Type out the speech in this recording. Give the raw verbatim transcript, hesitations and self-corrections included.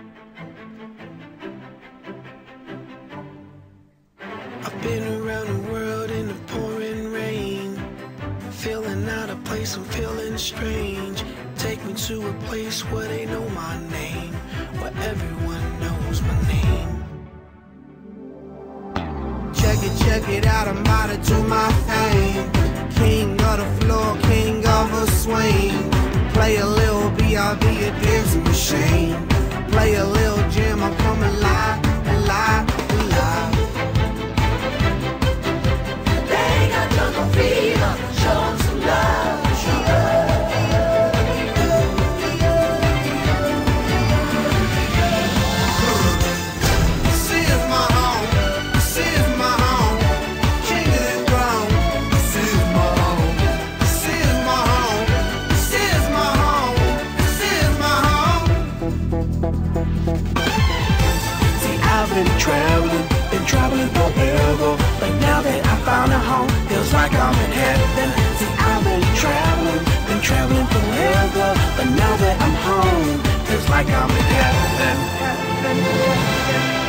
I've been around the world in the pouring rain, feeling out of place, I'm feeling strange. Take me to a place where they know my name, where everyone knows my name. Check it, check it out, I'm about to do my thing. King of the floor, king of a swing. Play a little B I B, a dancing machine. Play a little jam, I'm coming alive, alive, alive. They got jungle fever, show 'em some love. Been traveling, been traveling forever, but now that I found a home, feels like I'm in heaven. See, I've been traveling, been traveling forever, but now that I'm home, feels like I'm in heaven. heaven, heaven.